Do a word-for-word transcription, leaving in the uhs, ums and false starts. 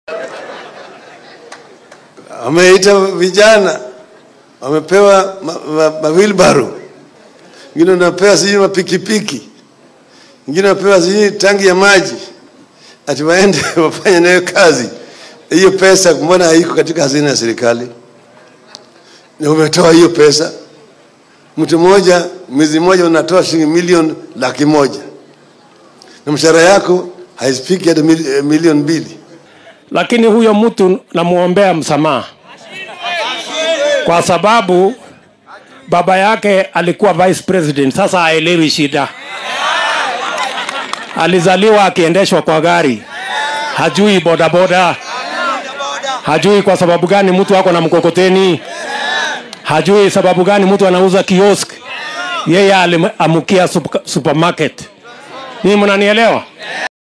Ameita vijana, wamepewa mawilbaro, ma, ma wengine wanapewa sijui mapikipiki, wengine wanapewa sijui tangi ya maji, ati waende wafanye nayo kazi. Hiyo pesa mbona haiko katika hazina ya serikali? Na umetoa hiyo pesa, mtu mmoja mwezi mmoja unatoa shilingi milioni laki moja, na mshahara yako haisifiki hata milioni mbili. Lakini huyo mtu namuombea msamaha, kwa sababu baba yake alikuwa vice president. Sasa haelewi shida. Alizaliwa akiendeshwa kwa gari, hajui bodaboda, hajui kwa sababu gani mtu wako na mkokoteni, hajui sababu gani mtu anauza kiosk. Yeye aliamukia supermarket. Ni mnanielewa?